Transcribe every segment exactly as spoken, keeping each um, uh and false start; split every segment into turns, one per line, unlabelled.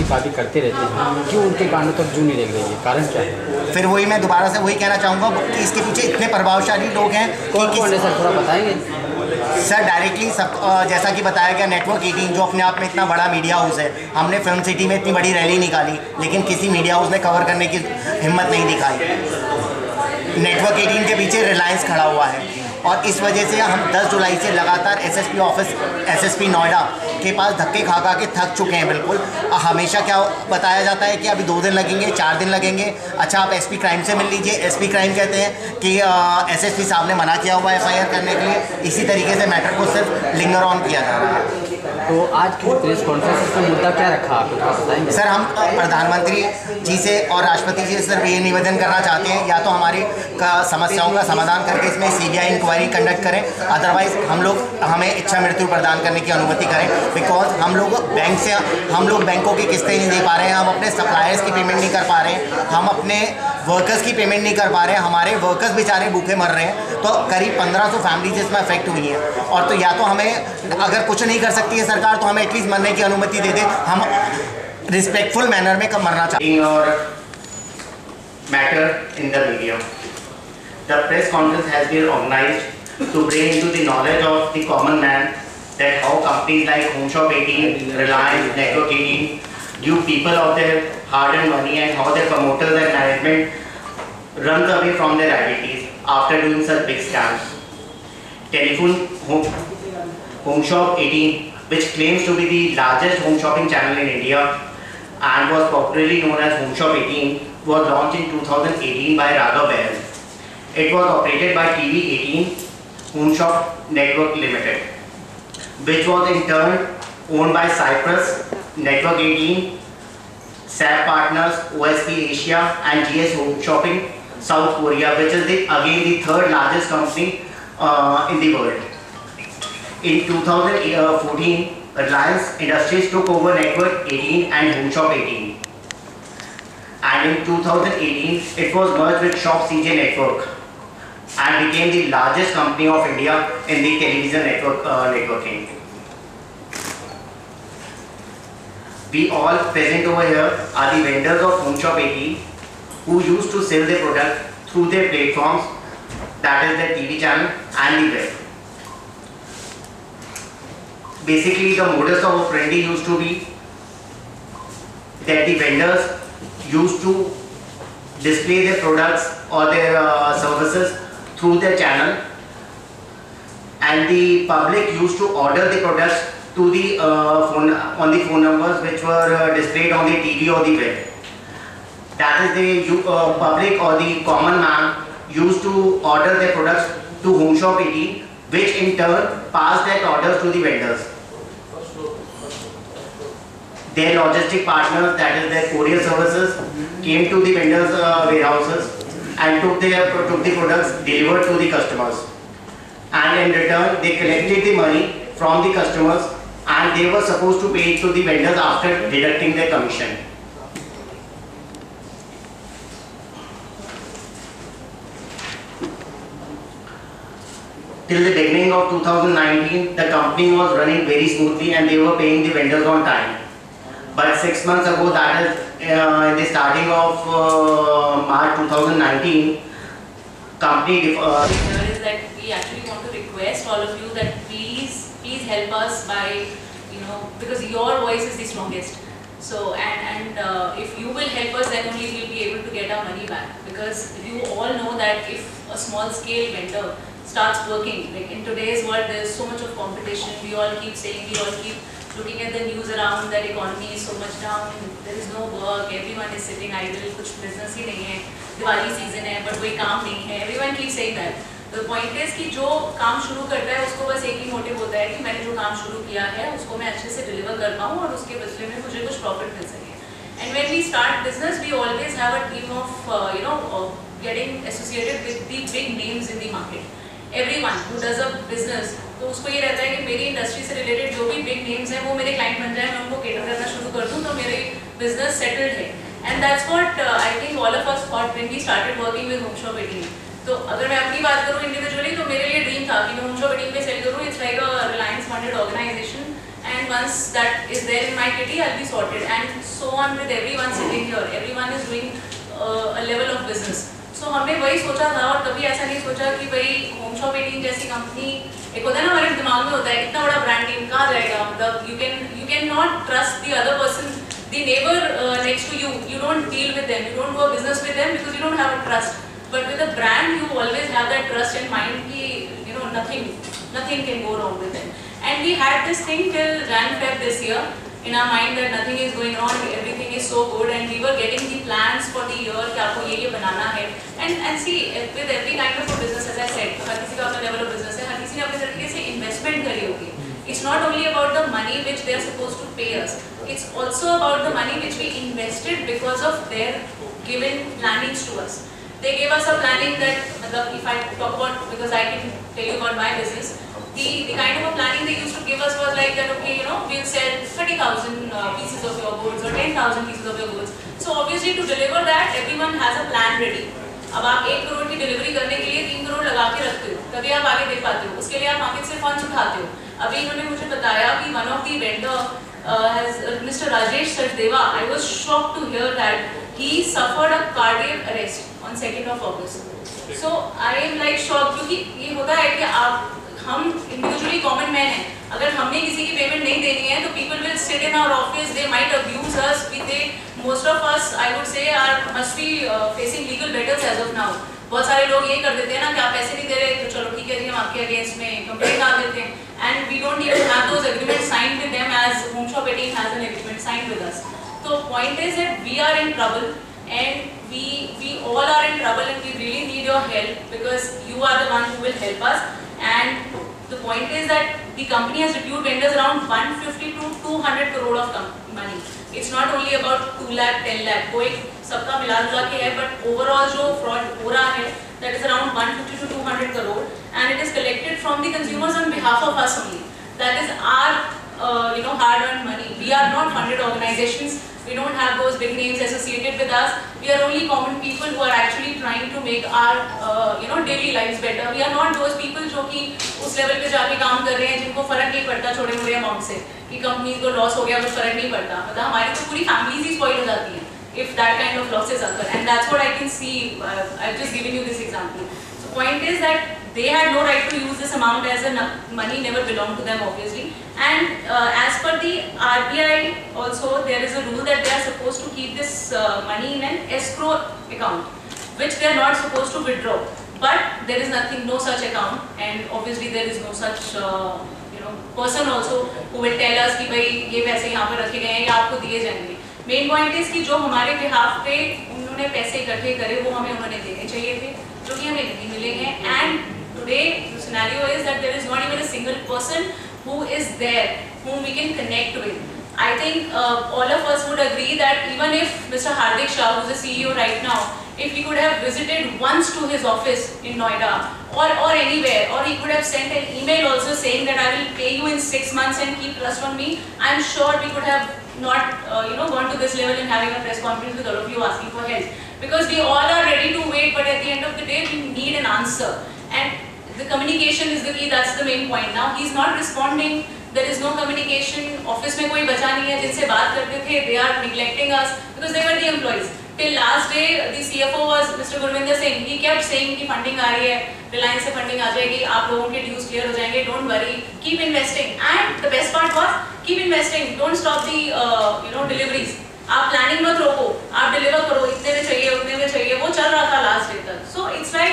शादी करते रहते हैं, क्यों उनके गानों तक जू नहीं लग रही है, कारण क्या है?
फिर वही मैं दोबारा से वही कहना चाहूँगा कि इसके पीछे इतने प्रभावशाली लोग हैं।
कौन कौन है सर, थोड़ा बताएंगे?
सर डायरेक्टली सब जैसा कि बताया गया, नेटवर्क एटीन जो अपने आप में इतना बड़ा मीडिया हाउस है, हमने फिल्म सिटी में इतनी बड़ी रैली निकाली लेकिन किसी मीडिया हाउस ने कवर करने की हिम्मत नहीं दिखाई। नेटवर्क एटीन के पीछे रिलायंस खड़ा हुआ है और इस वजह से हम दस जुलाई से लगातार एसएसपी ऑफिस एसएसपी नोएडा के पास धक्के खा खा के थक चुके हैं। बिल्कुल हमेशा क्या बताया जाता है कि अभी दो दिन लगेंगे, चार दिन लगेंगे। अच्छा आप एसपी क्राइम से मिल लीजिए, एसपी क्राइम कहते हैं कि एसएसपी साहब ने मना किया हुआ है एफआईआर करने के लिए। इसी तरीके से मैटर को सिर्फ लिंगर ऑन किया जा रहा है।
तो आज की प्रेस कॉन्फ्रेंस का मुद्दा क्या रखा आप बताएंगे?
सर हम प्रधानमंत्री जी से और राष्ट्रपति जी से सिर्फ ये निवेदन करना चाहते हैं, या तो हमारी का समस्याओं का समाधान करके इसमें सीबीआई इंक्वायरी कंडक्ट करें, अदरवाइज हम लोग हमें इच्छा मृत्यु प्रदान करने की अनुमति करें। बिकॉज हम लोग बैंक से हम लोग बैंकों की किस्तें नहीं दे पा रहे हैं, हम अपने सप्लायर्स की पेमेंट नहीं कर पा रहे हैं, हम अपने वर्कर्स की पेमेंट नहीं कर पा रहे हैं, हमारे वर्कर्स बेचारे भूखे मर रहे हैं। तो करीब पंद्रह सौ फैमिलीज इसमें अफेक्ट हुई हैं। और तो या तो हमें अगर कुछ नहीं कर सकती है सरकार तो हमें एटलीस्ट मरने की अनुमति दे दे, हम रिस्पेक्टफुल मैनर में कब मरना चाहते हैं। और matter in the media, the press conference has been organised to bring into the knowledge of the common man that how companies like Home Shop eighteen, Reliance, Network eighteen give people of their hard-earned money and how their promoters and management runs away from their liabilities after doing such big scams. Telephone Home, Home Shop eighteen, which claims to be the largest home shopping channel in India and was popularly known as Home Shop eighteen, was launched in two thousand eighteen by Raghav Bahl. It was operated by T V eighteen Home Shop Network Limited, which was in turn owned by Cyprus, Network eighteen, S A P Partners, O S P Asia and G S Home Shopping South Korea, which is the, again the third largest company uh, in the world. In two thousand fourteen, Reliance Industries took over Network eighteen and Home Shop eighteen. And in two thousand eighteen, it was merged with Shop C J Network and became the largest company of India in the television network uh, networking. We all present over here are the vendors of Home Shop eighteen who used to sell their product through their platforms, that is their T V channel and the web. Basically the modus operandi used to be that the vendors used to display their products or their uh, services through their channel, and the public used to order the products to the uh, phone on the phone numbers which were uh, displayed on the T V or the web. That is the uh, public or the common man used to order their products to Home Shop eighteen, which in turn passed that orders to the vendors. Their logistic partners, that is their courier services, came to the vendors' uh, warehouses and took their took the products delivered to the customers, and in return they collected the money from the customers and they were supposed to pay it to the vendors after deducting their commission. Till the beginning of two thousand nineteen, the company was running very smoothly and they were paying the vendors on time. But six months ago, that is uh, in the starting of uh, March two thousand nineteen, company uh,
is that we actually want to request all of you that please, please help us by, you know, because your voice is the strongest. So and and uh, if you will help us, then only we will be able to get our money back. Because you all know that if a small scale vendor starts working, like in today's world, there is so much of competition. We all keep saying, we all keep looking at the news around that economy is so much down, there is no work, everyone is sitting idle, कुछ business ही नहीं है, Diwali season है but कोई काम नहीं है, everyone keeps saying that. The point is कि जो काम शुरू करता है उसको बस एक ही मोटिव होता है कि मैंने जो काम शुरू किया है उसको मैं अच्छे से डिलीवर कर पाऊँ और उसके बदले में मुझे कुछ प्रॉफिट मिल सके. And when we start business, we always have a team of uh, you know uh, getting associated with the big names in the market. Everyone who does a business, तो उसको ये रहता है कि मेरी इंडस्ट्री से related जो भी बिग नेम्स हैं वो मेरे क्लाइंट बन जाए, मैं उनको केटर करना शुरू कर दूँ तो मेरे बिजनेस सेटल्ड है. And that's what I think all of us thought when we started working with home shop eighteen. तो अगर मैं अपनी बात करूँ इंडिविजुअली, तो मेरे लिए ड्रीम था कि मैं होम शॉप eighteen पे सेल करूँ. It's like a Reliance funded organisation and once that is there in my kitty, I'll be sorted. And so on with everyone sitting here. Everyone is doing uh, a level of business. So हमने वही सोचा था और कभी ऐसा नहीं सोचा कि भाई होम शॉप एटीन जैसी कंपनी, एक होता है ना हमारे दिमाग में होता है इतना बड़ा ब्रांड टीम कहाँ जाएगा, मतलब you can you can not trust the other person, the neighbor uh, next to you. You don't deal with them, you don't do a business with them because you don't have a trust. But with a brand, you always have that trust in mind कि you know nothing nothing can go wrong with them. And we had this thing till Jan Feb this year in our mind that nothing is going wrong, everything is so good, and we were getting the plans for the year कि आपको ये ये बनाना है. And and see with every kind of a business, as I said, हर किसी का अपना level of business है, हर किसी ने अपने तरीके से investment करी होगी. It's not only about the money which they are supposed to pay us. It's also about the money which we invested because of their given plannings to us. They gave us a planning that, if I talk about, because I can tell you about my business, the, the kind of a planning they used to give us was like that, okay, you know, we'll sell thirty thousand uh, pieces of your goods or ten thousand pieces of your goods. So obviously to deliver that, everyone has a plan ready. अब आप एक करोड़ की delivery करने के लिए तीन करोड़ लगा के रखते हो, तभी आप आगे दे पाते हो, उसके लिए आप मार्केट से फंड्स उठाते हो. अभी इन्होंने मुझे बताया कि one of the vendor uh, has uh, Mister Rajesh Sachdeva. I was shocked to hear that he suffered a cardiac arrest on second of August. So I am like shocked क्योंकि ये होता है कि आप हम individually common man हैं. अगर हमने किसी की पेमेंट नहीं देनी है तो people will sit in our office, they might abuse us. We they most of us I would say are must be uh, facing legal battles as of now. बहुत सारे लोग ये कर देते हैं ना कि आप पैसे नहीं दे रहे तो चलो ठीक है जी हम आपके अगेंस्ट में कंप्लेंट डाल देते हैं. And we don't even have those agreements signed with them as Home Shop eighteen has an agreement signed with us. So point is that we are in trouble and we we all are in trouble and we really need your help because you are the one who will help us. And the point is that the company has reviewed vendors around one fifty to two hundred crore of money. It's not only about two lakh, ten lakh, वो एक सबका मिला जुला के है, but overall जो fraud हो रहा है that is around one fifty to two hundred crore and it is collected from the consumers on behalf of us only. That is our uh, you know hard-earned money. We are not funded organizations. We don't have those big names associated with us. We are only common people who are actually trying to make our uh, you know daily lives better. We are not those people जो कि उस level पे जाके काम कर रहे हैं जिनको फर्क नहीं पड़ता छोटे मोटे अमाउंट से कि कंपनी को लॉस हो गया कुछ फर्क नहीं पड़ता. मतलब हमारी तो पूरी फैमिलीज ही स्पॉइल हो जाती हैं if that kind of losses occur, and that's what I can see. uh, I've just given you this example. So point is that they had no right to use this amount as a money never belonged to them obviously. And uh, as per the R B I also there is a rule that they are supposed to keep this uh, money in an escrow account which they are not supposed to withdraw. But there is nothing, no such account, and obviously there is no such uh, you know person also who will tell us कि भाई ये पैसे यहाँ पर रखे गए हैं या आपको दिए जाएंगे. मेन पॉइंट इज कि जो हमारे बिहाफ पे उन्होंने पैसे इकट्ठे करे वो हमें उन्होंने देने चाहिए थे जो कि हमें नहीं मिले हैं. And today the scenario is that there is not even a single person who is there whom we can connect with. I think uh, all of us would agree that even if Mister Hardik Shah, who is the C E O right now, if he could have visited once to his office in Noida or or anywhere, or he could have sent an email also saying that I will pay you in six months and keep trust on me, I am sure we could have not uh, you know gone to this level in having a press conference with all of you asking for help, because we all are ready to wait, but at the end of the day we need an answer. And the communication is the key. That's the main point. Now he is not responding. There is no communication. Office में कोई बचा नहीं है जिनसे बात करते थे. They are neglecting us because they were the employees. Till last day, the C F O was Mister Gurvinder Singh. He kept saying कि funding आ रही है, Reliance से funding आ जाएगी, आप लोगों के dues clear हो जाएंगे. Don't worry, keep investing. And the best part was keep investing. Don't stop the uh, you know deliveries. आप प्लानिंग मत रोको, आप डिलीवर करो, इतने में चाहिए उतने में चाहिए, वो चल रहा था लास्ट डे तक. So it's like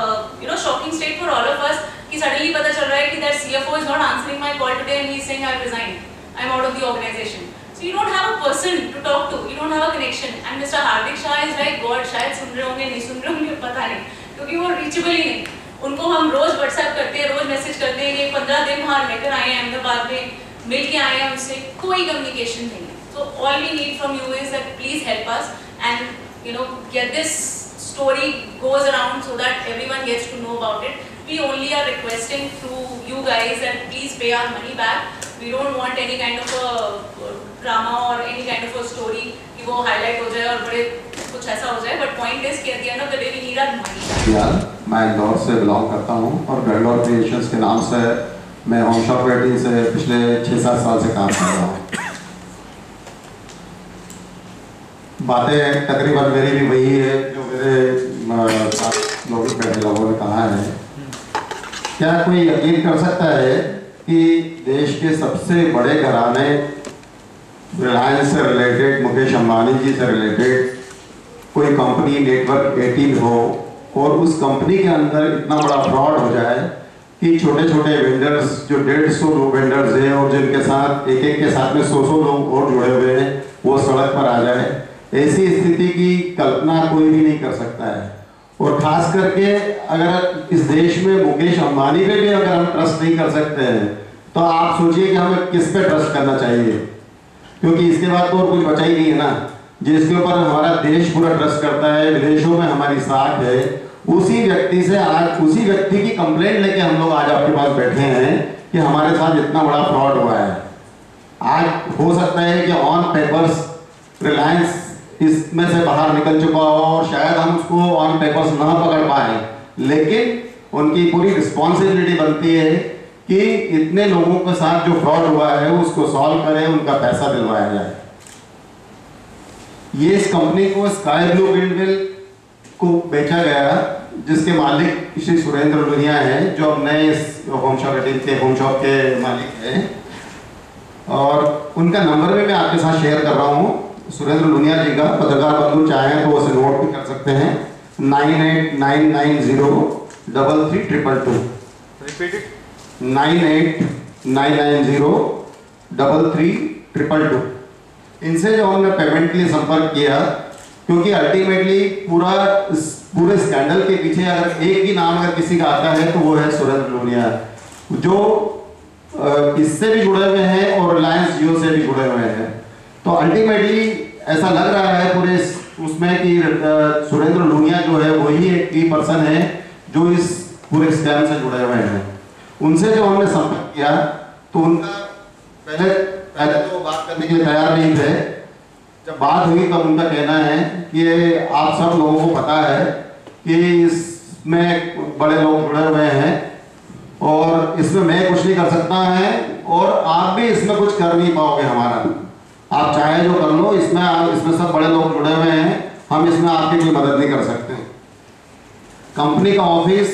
a you know shocking state for all of us कि सडनली पता चल रहा है कि that C F O is not answering my call today and he is saying I have resigned, I am out of the organisation. So you don't have a person to talk to, you don't have a connection. And mister Hardik Shah is like god. शायद सुन रहे होंगे, नहीं सुन रहे होंगे, पता नहीं, क्योंकि वो रीचेबल ही नहीं. उनको हम रोज व्हाट्सएप करते हैं, रोज मैसेज करते हैं. ये पंद्रह दिन वहाँ लेकर आए हैं अहमदाबाद में, मिल के आए हैं, उनसे कोई कम्युनिकेशन नहीं. So all we need from you is that please help us and you know get this story goes around so that everyone gets to know about it. We only are requesting through you guys that please pay our money back. We don't want any kind of a drama or any kind of a story कि वो highlight हो जाए और बड़े कुछ ऐसा हो जाए. But point is कि at the end of the day we need our money back.
यार मैं इंदौर से बिलोंग करता हूँ और ग्रैंडोर क्रिएशंस के नाम से मैं होम शॉप रेटिंग से पिछले छः सात साल से काम कर रहा हूँ। बातें तकरीबन मेरी भी वही है जो मेरे साथ लोग बैठे लोगों ने कहा है। क्या कोई यकीन कर सकता है कि देश के सबसे बड़े घराने रिलायंस से रिलेटेड, मुकेश अंबानी जी से रिलेटेड कोई कंपनी नेटवर्क एटीन हो और उस कंपनी के अंदर इतना बड़ा फ्रॉड हो जाए कि छोटे छोटे वेंडर्स जो डेढ़ सौ लोग वेंडर्स हैं और जिनके साथ एक एक के साथ में सौ सौ लोग और जुड़े हुए हैं वो सड़क पर आ जाए, ऐसी स्थिति की कल्पना कोई भी नहीं कर सकता है। और खास करके अगर इस देश में मुकेश अंबानी पे भी अगर हम ट्रस्ट नहीं कर सकते हैं तो आप सोचिए कि हमें किस पे ट्रस्ट करना चाहिए, क्योंकि इसके बाद तो और कुछ बचा ही नहीं है ना। जिसके ऊपर हमारा देश पूरा ट्रस्ट करता है, विदेशों में हमारी साख है, उसी व्यक्ति से आज उसी व्यक्ति की कंप्लेंट लेके हम लोग आज आपके पास बैठे हैं कि हमारे साथ इतना बड़ा फ्रॉड हुआ है। आज हो सकता है कि ऑन पेपर्स रिलायंस इसमें से बाहर निकल चुका हो और शायद हम उसको ऑन पेपर्स ना पकड़ पाए, लेकिन उनकी पूरी रिस्पॉन्सिबिलिटी बनती है कि इतने लोगों के साथ जो फ्रॉड हुआ है उसको सॉल्व करें, उनका पैसा दिलवाया जाए। ये इस कंपनी को स्काई ब्लू बिल्डवेल को बेचा गया, जिसके मालिक श्री सुरेंद्र लुनिया हैं, जो अब नए इस होम शॉप के होम शॉप के मालिक हैं। और उनका नंबर भी मैं आपके साथ शेयर कर रहा हूँ, सुरेंद्र लुनिया जी का। पत्रकार बंधु चाहें तो उसे नोट भी कर सकते हैं, nine eight nine nine zero double three triple two repeat it nine eight nine nine zero double three triple two. इनसे जो हमने पेमेंट के लिए संपर्क किया, क्योंकि अल्टीमेटली पूरा पूरे स्कैंडल के पीछे अगर एक ही नाम अगर किसी का आता है तो वो है सुरेंद्र लुनिया, जो इससे भी जुड़े हुए हैं और रिलायंस जियो से भी जुड़े हुए हैं। तो अल्टीमेटली ऐसा लग रहा है पूरे उसमें कि सुरेंद्र लुनिया जो है वही एक की पर्सन है जो इस पूरे स्कैम से जुड़े हुए हैं। उनसे जो हमने संपर्क किया तो उनका पहले पहले तो बात करने के लिए तैयार नहीं थे। जब बात हुई तब उनका कहना है कि आप सब लोगों को पता है कि इसमें बड़े लोग जुड़े हुए हैं और इसमें मैं कुछ नहीं कर सकता है और आप भी इसमें कुछ कर नहीं पाओगे हमारा। आप चाहे जो कर लो, इसमें आप इसमें सब बड़े लोग जुड़े हुए हैं, हम इसमें आपकी कोई मदद नहीं कर सकते। कंपनी का ऑफिस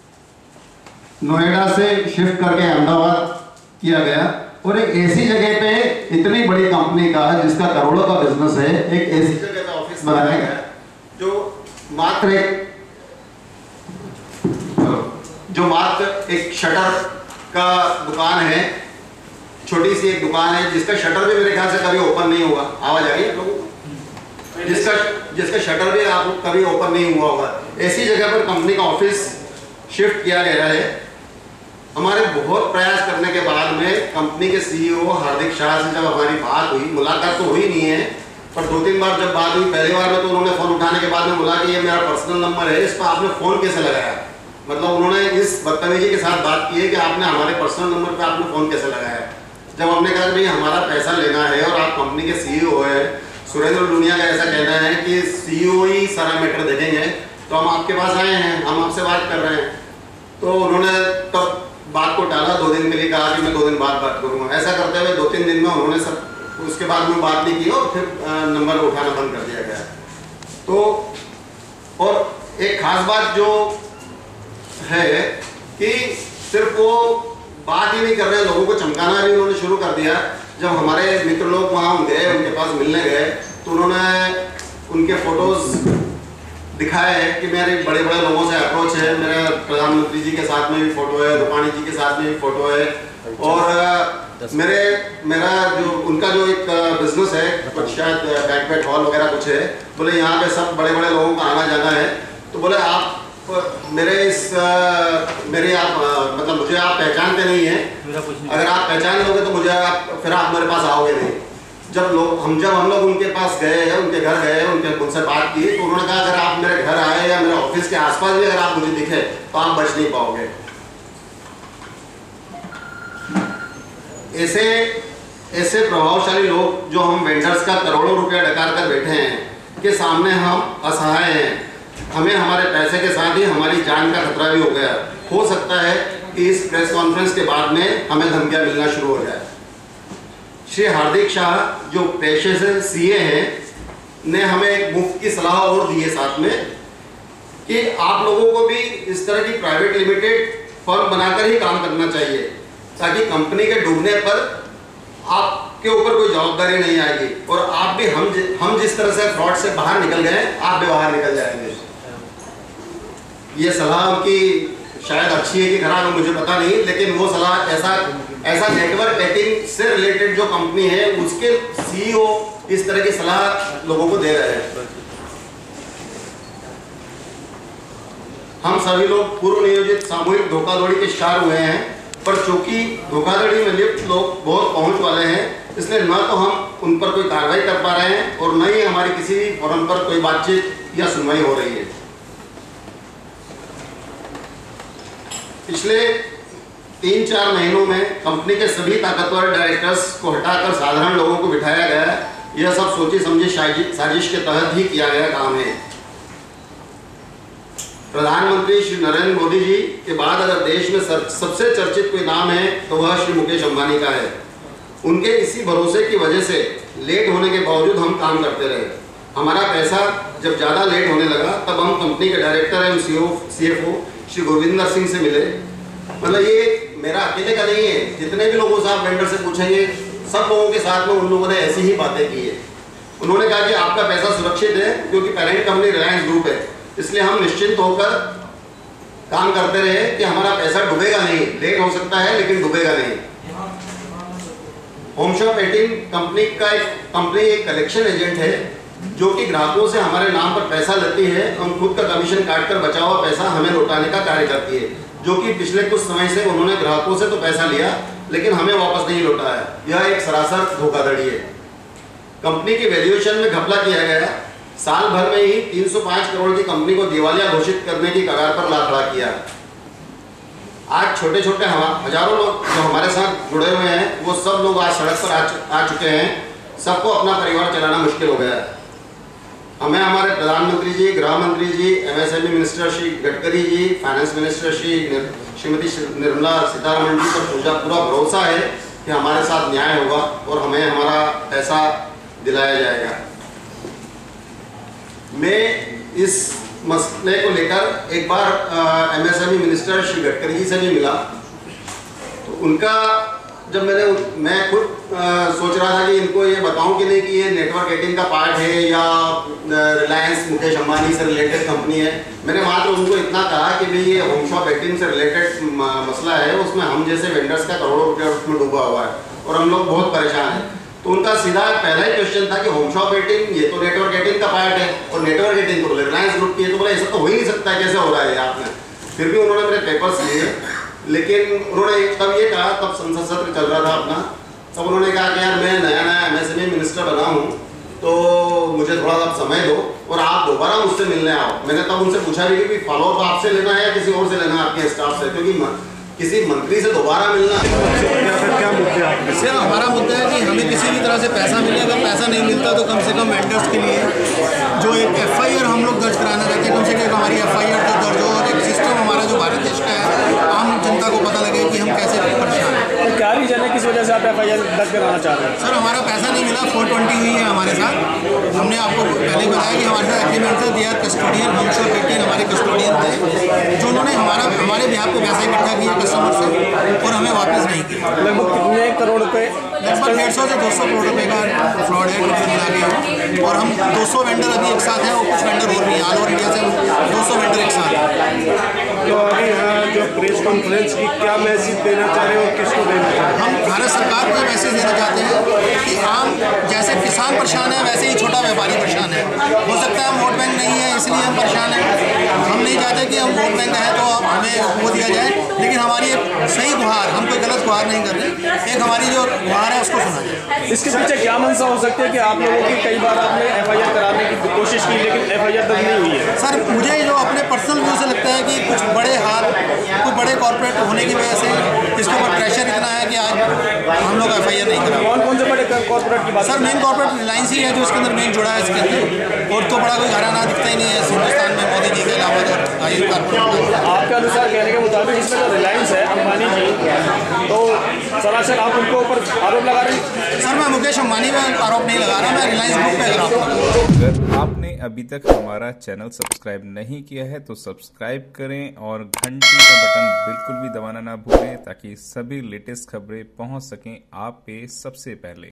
नोएडा से शिफ्ट करके अहमदाबाद किया गया और एक ऐसी जगह पे इतनी बड़ी कंपनी का जिसका करोड़ों का बिजनेस है, एक ऐसी जगह पे ऑफिस बनाया गया जो मात्र एक जो मात्र एक शटर का दुकान है, छोटी सी एक दुकान है जिसका शटर भी मेरे ख्याल से कभी ओपन नहीं होगा। आवाज आ रही है लोगों को? जिसका जिसका शटर भी आप कभी ओपन नहीं हुआ होगा, ऐसी जगह पर कंपनी का ऑफिस शिफ्ट किया गया है। हमारे बहुत प्रयास करने के बाद में कंपनी के सीईओ हार्दिक शाह से जब हमारी बात हुई, मुलाकात तो हुई नहीं है पर दो तीन बार जब बात हुई, पहली बार में तो उन्होंने फ़ोन उठाने के बाद में बोला कि ये मेरा पर्सनल नंबर है, इस पर आपने फ़ोन कैसे लगाया। मतलब उन्होंने इस बदतमीजी के साथ बात की है कि आपने हमारे पर्सनल नंबर पर आपने फ़ोन कैसे लगाया। जब हमने कहा भाई हमारा पैसा लेना है और आप कंपनी के सीईओ हैं, सुरेंद्र लुनिया का ऐसा कहना है कि सीईओ ही सारा मैटर देखेंगे, तो हम आपके पास आए हैं, हम आपसे बात कर रहे हैं। तो उन्होंने तब बात को टाला, दो दिन के लिए कहा कि मैं दो दिन बाद बात करूँगा। ऐसा करते हुए दो तीन दिन में उन्होंने सब उसके बाद में बात नहीं की और फिर नंबर उठाना बंद कर दिया गया। तो और एक खास बात जो है कि सिर्फ वो बात ही नहीं कर रहे, लोगों को चमकाना भी उन्होंने शुरू कर दिया। जब हमारे मित्र लोग वहाँ गए, उनके पास मिलने गए, तो उन्होंने उनके फोटोज़ दिखाए कि मेरे बड़े बड़े लोगों से अप्रोच है, मेरा प्रधानमंत्री जी के साथ में भी फ़ोटो है, रूपाणी जी के साथ में भी फ़ोटो है, और मेरे मेरा जो उनका जो एक बिजनेस है कुछ शायद बैंक्वेट हॉल वगैरह कुछ है, बोले यहाँ पे सब बड़े बड़े लोगों का आना जाना है। तो बोले आप मेरे इस मेरे आप मतलब मुझे आप पहचानते नहीं हैं, अगर आप पहचान लोगे तो मुझे आप फिर आप मेरे पास आओगे नहीं। जब लोग हम जब हम लोग उनके पास गए हैं, उनके घर गए, उनके उनसे बात की, तो उन्होंने कहा अगर आप मेरे घर आए या मेरे ऑफिस के आसपास भी अगर आप मुझे दिखे तो आप बच नहीं पाओगे। ऐसे ऐसे प्रभावशाली लोग जो हम वेंडर्स का करोड़ों रुपया डकार कर बैठे हैं के सामने हम असहाय हैं। हमें हमारे पैसे के साथ ही हमारी जान का खतरा भी हो गया। हो सकता है कि इस प्रेस कॉन्फ्रेंस के बाद में हमें धमकियां मिलना शुरू हो जाए। श्री हार्दिक शाह जो पेशे से सीए हैं ने हमें एक मुफ्त की सलाह और दी है साथ में कि आप लोगों को भी इस तरह की प्राइवेट लिमिटेड फर्म बनाकर ही काम करना चाहिए, ताकि कंपनी के डूबने पर आपके ऊपर कोई जवाबदारी नहीं आएगी और आप भी हम हम जिस तरह से फ्रॉड से बाहर निकल गए आप भी बाहर निकल जाएंगे। ये सलाह उनकी शायद अच्छी है कि खराब है मुझे पता नहीं, लेकिन वो सलाह ऐसा ऐसा नेटवर्क हैकिंग से रिलेटेड जो कंपनी है उसके सीईओ इस तरह की सलाह लोगों को दे रहे हैं। हम सभी लोग पूर्व नियोजित सामूहिक धोखाधड़ी के शिकार हुए हैं, पर चूंकि धोखाधड़ी में लिप्त लोग बहुत पहुंच वाले हैं, इसलिए न तो हम उन पर कोई कार्रवाई कर पा रहे हैं और न ही हमारी किसी भी फोरम पर कोई बातचीत या सुनवाई हो रही है। पिछले तीन चार महीनों में कंपनी के सभी ताकतवर डायरेक्टर्स को हटाकर साधारण लोगों को बिठाया गया है। यह सब सोची समझी साजिश के तहत ही किया गया काम है। प्रधानमंत्री श्री नरेंद्र मोदी जी के बाद अगर देश में सबसे चर्चित कोई नाम है तो वह श्री मुकेश अंबानी का है। उनके इसी भरोसे की वजह से लेट होने के बावजूद हम काम करते रहे। हमारा पैसा जब ज़्यादा लेट होने लगा तब हम कंपनी के डायरेक्टर एवं सीओ सीएफओ श्री गोविंदर सिंह से मिले। मतलब ये मेरा अकेले का नहीं है, जितने भी लोगों से आप वेंडर से पूछेंगे सब लोगों के साथ में उन लोगों ने ऐसी ही बातें की है। उन्होंने कहा कि आपका पैसा सुरक्षित है क्योंकि पेरेंट कंपनी रिलायंस ग्रुप है, इसलिए हम निश्चिंत होकर काम करते रहे कि हमारा पैसा डूबेगा नहीं। लेट हो सकता है लेकिन डूबेगा नहीं। होम शॉप एटीन कंपनी का एक कंपनी एक कलेक्शन एजेंट है जो कि ग्राहकों से हमारे नाम पर पैसा लेती है और खुद का कमीशन काटकर बचा हुआ पैसा हमें लौटाने का कार्य करती है, जो कि पिछले कुछ समय से उन्होंने ग्राहकों से तो पैसा लिया लेकिन हमें वापस नहीं लौटाया। यह एक सरासर धोखाधड़ी है। कंपनी की वैल्यूएशन में घपला किया गया। साल भर में ही तीन सौ पाँच करोड़ की कंपनी को दिवालिया घोषित करने की कगार पर ला खड़ा किया। आज छोटे छोटे हजारों लोग जो हमारे साथ जुड़े हुए हैं वो सब लोग आज सड़क पर आ, आ चुके हैं। सबको अपना परिवार चलाना मुश्किल हो गया है। हमें हमारे प्रधानमंत्री जी, गृह मंत्री जी, MSME minister Shri Gadkari ji, finance minister Shri Shrimati Nirmala Sitharaman ji पर पूरा पूरा भरोसा है कि हमारे साथ न्याय होगा और हमें हमारा पैसा दिलाया जाएगा। मैं इस मसले को लेकर एक बार एमएसएमई मिनिस्टर श्री गडकरी जी से भी मिला, तो उनका जब मैंने मैं खुद आ, सोच रहा था कि इनको ये बताऊं कि नहीं कि ये नेटवर्क एटीन का पार्ट है या रिलायंस मुकेश अंबानी से रिलेटेड कंपनी है। मैंने मात्र उनको इतना कहा कि भाई ये होम शॉप एटीन से रिलेटेड मसला है, उसमें हम जैसे वेंडर्स का करोड़ों रुपया उसमें डूबा हुआ है और हम लोग बहुत परेशान हैं। तो उनका सीधा पहला ही क्वेश्चन था कि होम शॉप एटीन ये तो नेटवर्क एटीन का पार्ट है और नेटवर्क एटीन तो बोले रिलायंस ग्रुप की है, तो बोले ऐसा तो हो ही नहीं सकता, कैसे हो रहा है आपने। फिर भी उन्होंने मेरे पेपर्स लिए, लेकिन उन्होंने तब ये कहा, तब संसद सत्र चल रहा था अपना, तब उन्होंने कहा कि यार मैं नया नया एमएसएमई मिनिस्टर बना हूँ तो मुझे थोड़ा सा समय दो और आप दोबारा मुझसे मिलने आओ। मैंने तब उनसे पूछा भी कि फॉलोअप आपसे लेना है या किसी और से लेना है आपके स्टाफ से, क्योंकि किसी मंत्री से दोबारा मिलना
क्या मुद्दा है? सर हमारा मुद्दा है कि हमें किसी भी तरह से पैसा मिले। अगर पैसा नहीं मिलता तो कम से कम वेंडर्स के लिए जो एक एफआईआर हम लोग दर्ज कराना चाहते हैं, कम से कम हमारी एफआईआर तो दर्ज हो और एक सिस्टम हमारा जो भारत देश का है आम जनता को पता लगे कि हम कैसे परेशान हैं।
तो क्या रीजन है, किस वजह से आप एफआईआर दर्ज कराना चाह रहे हैं?
सर हमारा पैसा नहीं मिला, फोर ट्वेंटी हुई है हमारे साथ। हमने आपको पहले बताया कि हमारे साथ एग्रीमेंट था, दिया कस्टोडियन होम शॉप एटीन हमारे कस्टोडियन थे जो उन्होंने हमारा हमारे बिहार पे पैसा इकट्ठा किया कस्टमर से और हमें वापस नहीं किया।
लगभग कितने करोड़ रुपए?
लगभग डेढ़ सौ से दो सौ करोड़ रुपए का फ्रॉड है टोटल मिला के, और हम दो सौ वेंडर अभी एक साथ हैं और कुछ वेंडर और भी हैं। ऑल ओवर इंडिया से दो सौ वेंडर एक साथ हैं।
तो अभी यहाँ जो प्रेस कॉन्फ्रेंस की क्या मैसेज देना चाह रहे हो और किसको देना चाह रहे हो?
हम भारत सरकार को मैसेज देना चाहते हैं कि आम जैसे किसान परेशान है वैसे ही छोटा व्यापारी परेशान है। हो सकता है हम वोट बैंक नहीं है इसलिए हम परेशान हैं, हम नहीं चाहते कि हम वोट बैंक है तो हमें वो दिया जाए, लेकिन हमारी एक सही गुहार, हम कोई गलत गुहार नहीं कर रहे, एक हमारी जो गुहार है उसको सुना जाए।
इसके पीछे क्या मंशा हो सकती है कि आप लोगों की कई बार आपने एफआईआर कराने की कोशिश की लेकिन एफआईआर दर्ज नहीं हुई है?
सर मुझे जो अपने पर्सनल व्यू से लगता है कि कुछ बड़े हाथ, कुछ बड़े कॉर्पोरेट होने की वजह से इसके ऊपर प्रेशर इतना है कि आज हम लोग एफआईआर नहीं करा।
कौन कौन से बड़े अगर कॉर्पोरेट की बात
सर मेन कॉर्पोरेट रिलायंस ही है जो इसके अंदर मेन जुड़ा है इसके अंदर, और तो बड़ा कोई घराना दिखता ही नहीं है हिंदुस्तान में मोदी जी के अलावा। तो
आपके अनुसार कहने के मुताबिक इसमें जो रिलायंस है अंबानी जी, तो सरासर आप उनके ऊपर आरोप लगा रहे हैं?
सर मैं मुकेश अंबानी में आरोप नहीं लगा रहा, मैं रिलायंस ग्रुप पे आरोप लगा रहा हूँ।
अगर आपने अभी तक हमारा चैनल सब्सक्राइब नहीं किया है तो सब्सक्राइब करें और घंटी का बटन बिल्कुल भी दबाना ना भूलें ताकि सभी लेटेस्ट खबरें पहुंच सकें आप पे सबसे पहले।